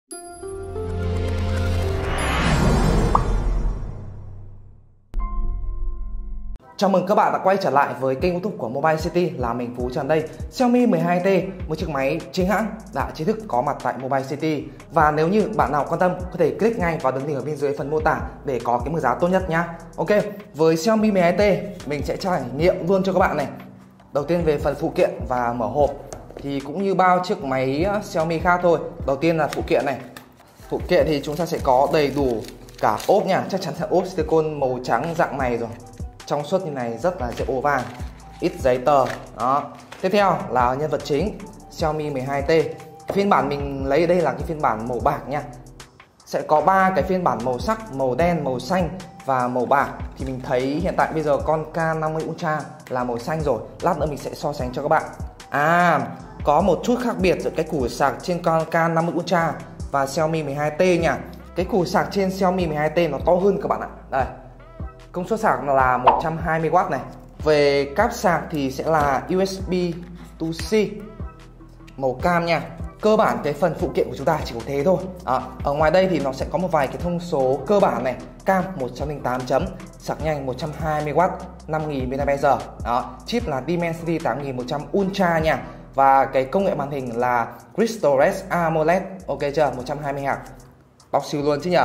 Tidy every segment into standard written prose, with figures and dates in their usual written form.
Chào mừng các bạn đã quay trở lại với kênh YouTube của Mobile City, là mình Phú Trần đây. Xiaomi 12T, một chiếc máy chính hãng đã chính thức có mặt tại Mobile City. Và nếu như bạn nào quan tâm có thể click ngay vào đường link ở bên dưới phần mô tả để có cái mức giá tốt nhất nhá. Ok, với Xiaomi 12T mình sẽ trải nghiệm luôn cho các bạn này. Đầu tiên về phần phụ kiện và mở hộp thì cũng như bao chiếc máy Xiaomi khác thôi. Đầu tiên là phụ kiện này. Phụ kiện thì chúng ta sẽ có đầy đủ cả ốp nha, chắc chắn là ốp silicone màu trắng dạng này rồi. Trong suốt như này rất là dễ ố vàng, ít giấy tờ đó. Tiếp theo là nhân vật chính Xiaomi 12T. Phiên bản mình lấy ở đây là cái phiên bản màu bạc nha. Sẽ có 3 cái phiên bản màu sắc: màu đen, màu xanh và màu bạc. Thì mình thấy hiện tại bây giờ con K50 Ultra là màu xanh rồi. Lát nữa mình sẽ so sánh cho các bạn. Có một chút khác biệt giữa cái củ sạc trên con K50 Ultra và Xiaomi 12T nha. Cái củ sạc trên Xiaomi 12T nó to hơn các bạn ạ. Đây, công suất sạc là 120W này. Về cáp sạc thì sẽ là USB to-C màu cam nha. Cơ bản cái phần phụ kiện của chúng ta chỉ có thế thôi. Ở ngoài đây thì nó sẽ có một vài cái thông số cơ bản này. Cam 108 chấm, sạc nhanh 120W, 5000 mAh. Chip là Dimensity 8100 Ultra nha. Và cái công nghệ màn hình là Crystal Red AMOLED. Ok chưa? 120Hz. Bóc siêu luôn chứ nhỉ?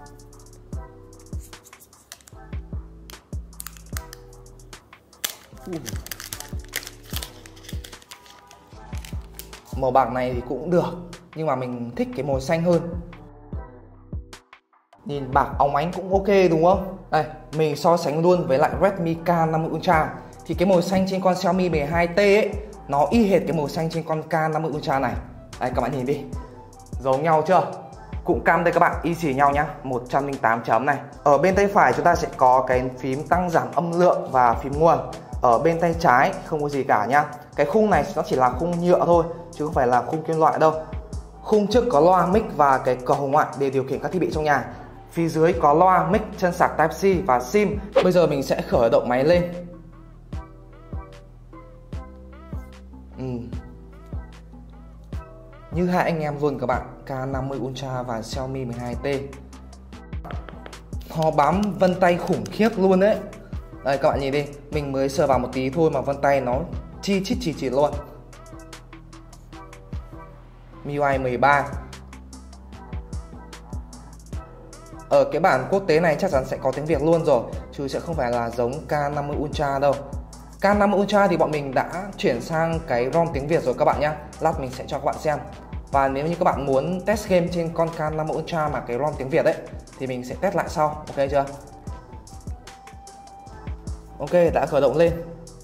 Màu bạc này thì cũng được, nhưng mà mình thích cái màu xanh hơn. Nhìn bạc óng ánh cũng ok đúng không? Đây, mình so sánh luôn với lại Redmi K50 Ultra. Thì cái màu xanh trên con Xiaomi 12T ấy, nó y hệt cái màu xanh trên con K50 Ultra này. Đây các bạn nhìn đi, giống nhau chưa? Cụm cam đây các bạn, y xì nhau nhá, 108 chấm này. Ở bên tay phải chúng ta sẽ có cái phím tăng giảm âm lượng và phím nguồn. Ở bên tay trái không có gì cả nhá. Cái khung này nó chỉ là khung nhựa thôi, chứ không phải là khung kim loại đâu. Khung trước có loa mic và cái cầu hồng ngoại để điều khiển các thiết bị trong nhà. Phía dưới có loa mic, chân sạc Type-C và SIM. Bây giờ mình sẽ khởi động máy lên. Như hai anh em luôn các bạn, K50 Ultra và Xiaomi 12T. Nó bám vân tay khủng khiếp luôn đấy. Đây các bạn nhìn đi, mình mới sờ vào một tí thôi mà vân tay nó chi chít chỉ luôn. MIUI 13. Ở cái bản quốc tế này chắc chắn sẽ có tiếng Việt luôn rồi, chứ sẽ không phải là giống K50 Ultra đâu. K50 Ultra thì bọn mình đã chuyển sang cái ROM tiếng Việt rồi các bạn nhé. Lát mình sẽ cho các bạn xem. Và nếu như các bạn muốn test game trên con K50 Ultra mà cái ROM tiếng Việt ấy thì mình sẽ test lại sau, ok chưa? Ok, đã khởi động lên.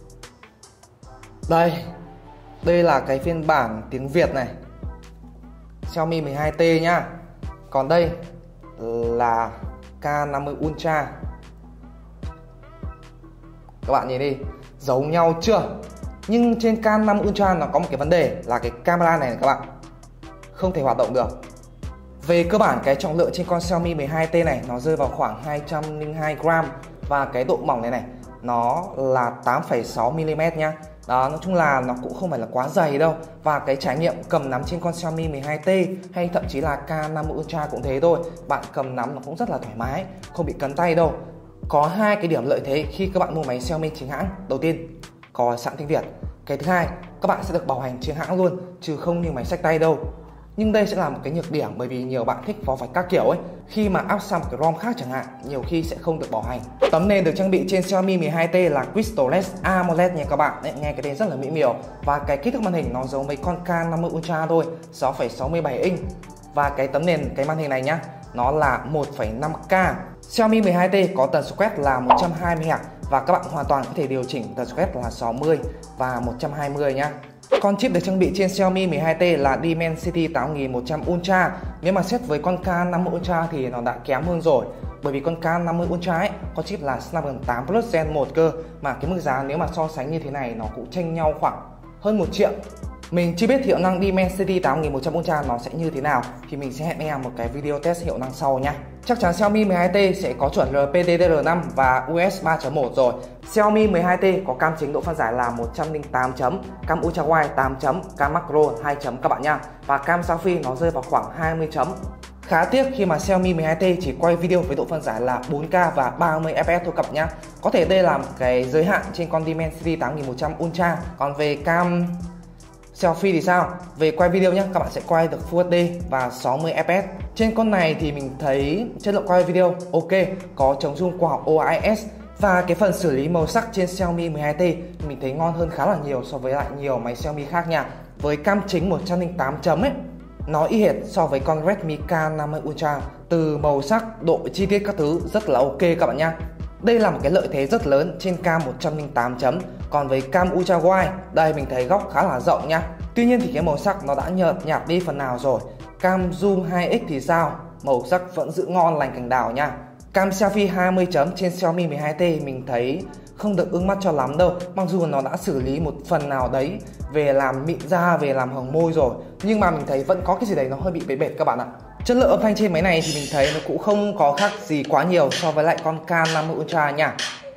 Đây là cái phiên bản tiếng Việt này, Xiaomi 12T nhá. Còn đây là K50 Ultra. Các bạn nhìn đi, giống nhau chưa? Nhưng trên K50 Ultra nó có một cái vấn đề là cái camera này các bạn không thể hoạt động được. Về cơ bản cái trọng lượng trên con Xiaomi 12T này nó rơi vào khoảng 202g. Và cái độ mỏng này nó là 8,6mm nhá. Đó, nói chung là nó cũng không phải là quá dày đâu. Và cái trải nghiệm cầm nắm trên con Xiaomi 12T hay thậm chí là K50 Ultra cũng thế thôi. Bạn cầm nắm nó cũng rất là thoải mái, không bị cấn tay đâu. Có hai cái điểm lợi thế khi các bạn mua máy Xiaomi chính hãng. Đầu tiên, có sẵn tiếng Việt. Cái thứ hai, các bạn sẽ được bảo hành chính hãng luôn, chứ không như máy xách tay đâu. Nhưng đây sẽ là một cái nhược điểm, bởi vì nhiều bạn thích vò vạch các kiểu ấy, khi mà áp sang một cái ROM khác chẳng hạn, nhiều khi sẽ không được bảo hành. Tấm nền được trang bị trên Xiaomi 12T là Crystal Red AMOLED nha các bạn. Đấy, nghe cái tên rất là mỹ miều. Và cái kích thước màn hình nó giống với con K50 Ultra thôi, 6,67 inch. Và cái tấm nền, cái màn hình này nhá, nó là 1,5K. Xiaomi 12T có tần số quét là 120Hz và các bạn hoàn toàn có thể điều chỉnh tần số quét là 60 và 120 nhá. Con chip được trang bị trên Xiaomi 12T là Dimensity 8100 Ultra. Nếu mà xét với con K50 Ultra thì nó đã kém hơn rồi. Bởi vì con K50 Ultra ấy có chip là Snapdragon 8 Plus Gen 1 cơ. Mà cái mức giá nếu mà so sánh như thế này nó cũng chênh nhau khoảng hơn 1 triệu. Mình chưa biết hiệu năng Dimensity 8100 Ultra nó sẽ như thế nào thì mình sẽ hẹn anh em một cái video test hiệu năng sau nha. Chắc chắn Xiaomi 12T sẽ có chuẩn RPDDR5 và US 3.1 rồi. Xiaomi 12T có cam chính độ phân giải là 108 chấm, cam ultra wide 8 chấm, cam macro 2 chấm các bạn nha. Và cam selfie nó rơi vào khoảng 20 chấm. Khá tiếc khi mà Xiaomi 12T chỉ quay video với độ phân giải là 4K và 30 fps thôi cặp nhá. Có thể đây là một cái giới hạn trên con Dimensity 8100 Ultra. Còn về cam selfie thì sao? Về quay video nhé, các bạn sẽ quay được Full HD và 60 fps. Trên con này thì mình thấy chất lượng quay video ok, có chống zoom khoa học OIS. Và cái phần xử lý màu sắc trên Xiaomi 12T mình thấy ngon hơn khá là nhiều so với lại nhiều máy Xiaomi khác nha. Với cam chính 108 chấm ấy, nó y hệt so với con Redmi K50 Ultra. Từ màu sắc, độ chi tiết các thứ rất là ok các bạn nha. Đây là một cái lợi thế rất lớn trên cam 108 chấm. Còn với cam ultra wide, đây mình thấy góc khá là rộng nha. Tuy nhiên thì cái màu sắc nó đã nhạt đi phần nào rồi. Cam zoom 2x thì sao? Màu sắc vẫn giữ ngon lành cành đào nha. Cam selfie 20 chấm trên Xiaomi 12T mình thấy không được ưng mắt cho lắm đâu. Mặc dù nó đã xử lý một phần nào đấy về làm mịn da, về làm hồng môi rồi, nhưng mà mình thấy vẫn có cái gì đấy nó hơi bị bệt các bạn ạ. Chất lượng âm thanh trên máy này thì mình thấy nó cũng không có khác gì quá nhiều so với lại con K50 Ultra nha.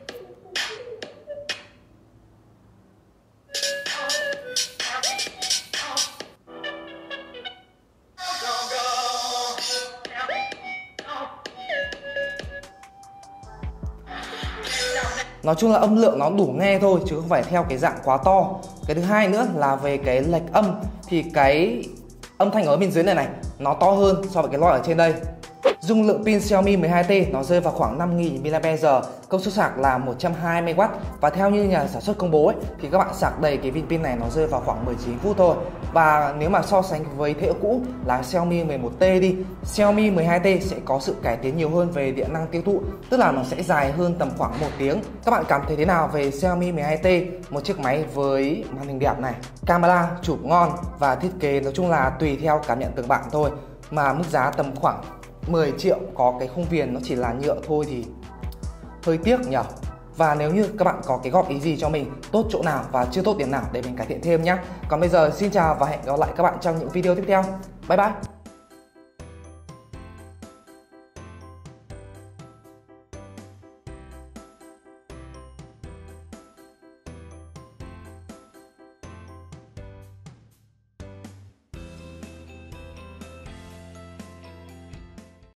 Nói chung là âm lượng nó đủ nghe thôi chứ không phải theo cái dạng quá to. Cái thứ hai nữa là về cái lệch âm thì cái âm thanh ở bên dưới này nó to hơn so với cái loa ở trên đây. Dung lượng pin Xiaomi 12T nó rơi vào khoảng 5000 mAh, công suất sạc là 120W và theo như nhà sản xuất công bố ấy, thì các bạn sạc đầy cái viên pin này nó rơi vào khoảng 19 phút thôi. Và nếu mà so sánh với thế hệ cũ là Xiaomi 11T đi, Xiaomi 12T sẽ có sự cải tiến nhiều hơn về điện năng tiêu thụ, tức là nó sẽ dài hơn tầm khoảng 1 tiếng. Các bạn cảm thấy thế nào về Xiaomi 12T, một chiếc máy với màn hình đẹp này, camera chụp ngon và thiết kế nói chung là tùy theo cảm nhận từng bạn thôi, mà mức giá tầm khoảng 10 triệu có cái khung viền nó chỉ là nhựa thôi thì hơi tiếc nhỉ. Và nếu như các bạn có cái góp ý gì cho mình, tốt chỗ nào và chưa tốt điểm nào để mình cải thiện thêm nhé. Còn bây giờ xin chào và hẹn gặp lại các bạn trong những video tiếp theo. Bye bye.